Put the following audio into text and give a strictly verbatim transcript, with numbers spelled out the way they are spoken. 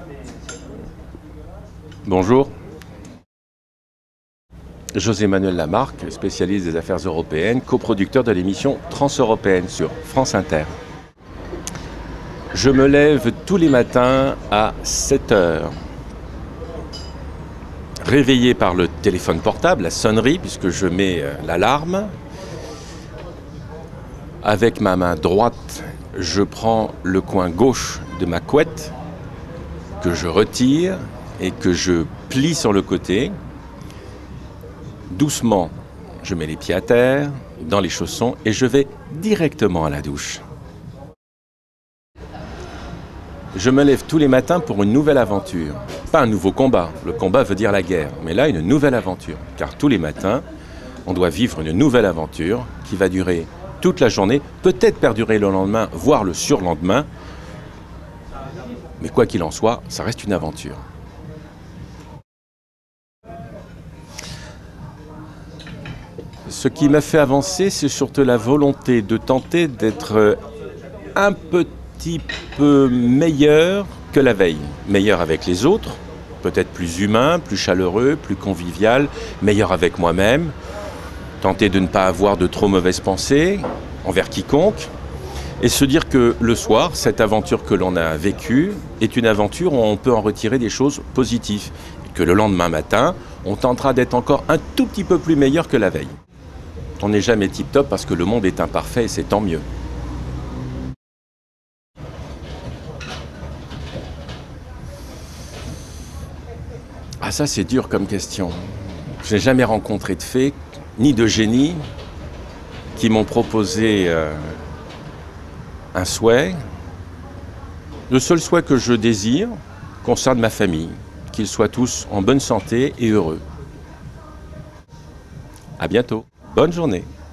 Bonjour. José-Manuel Lamarque, spécialiste des affaires européennes, coproducteur de l'émission Transeuropéenne sur France Inter. Je me lève tous les matins à sept heures. Réveillé par le téléphone portable, la sonnerie, puisque je mets euh, l'alarme. Avec ma main droite, je prends le coin gauche de ma couette, que je retire et que je plie sur le côté. Doucement, je mets les pieds à terre, dans les chaussons, et je vais directement à la douche. Je me lève tous les matins pour une nouvelle aventure. Pas un nouveau combat, le combat veut dire la guerre, mais là une nouvelle aventure. Car tous les matins, on doit vivre une nouvelle aventure qui va durer toute la journée, peut-être perdurer le lendemain, voire le surlendemain. Mais quoi qu'il en soit, ça reste une aventure. Ce qui m'a fait avancer, c'est surtout la volonté de tenter d'être un petit peu meilleur que la veille. Meilleur avec les autres, peut-être plus humain, plus chaleureux, plus convivial, meilleur avec moi-même. Tenter de ne pas avoir de trop mauvaises pensées envers quiconque. Et se dire que le soir, cette aventure que l'on a vécue est une aventure où on peut en retirer des choses positives. Et que le lendemain matin, on tentera d'être encore un tout petit peu plus meilleur que la veille. On n'est jamais tip-top parce que le monde est imparfait et c'est tant mieux. Ah ça c'est dur comme question. Je n'ai jamais rencontré de fées, ni de génies, qui m'ont proposé euh, un souhait. Le seul souhait que je désire concerne ma famille, qu'ils soient tous en bonne santé et heureux. À bientôt. Bonne journée.